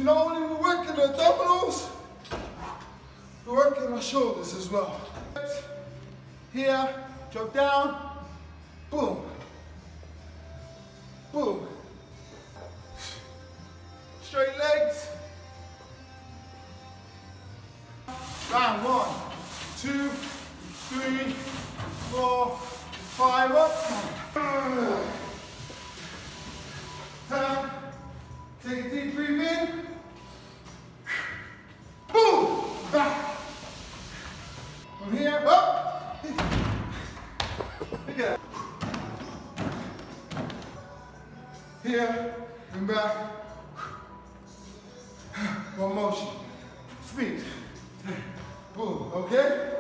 not only we're working the abdominals, we're working our shoulders as well. Here, drop down, boom, boom. Straight legs. Round 1, 2, 3, 4, 5, up. Turn. Take a deep breathe in. Boom! Back. From here, up. Look at that. Here and back. One motion. Speed. Boom, okay?